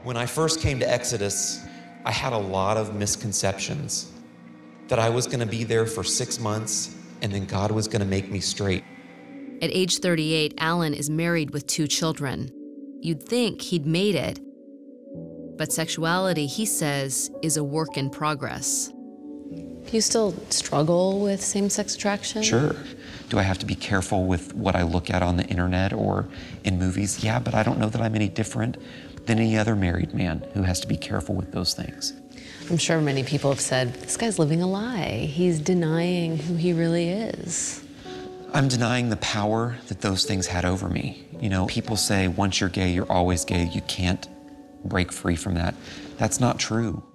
When I first came to Exodus, I had a lot of misconceptions that I was gonna be there for 6 months and then God was gonna make me straight. At age 38, Alan is married with 2 children. You'd think he'd made it, but sexuality, he says, is a work in progress. Do you still struggle with same-sex attraction? Sure. Do I have to be careful with what I look at on the internet or in movies? Yeah, but I don't know that I'm any different than any other married man who has to be careful with those things. I'm sure many people have said, this guy's living a lie. He's denying who he really is. I'm denying the power that those things had over me. You know, people say once you're gay, you're always gay. You can't break free from that. That's not true.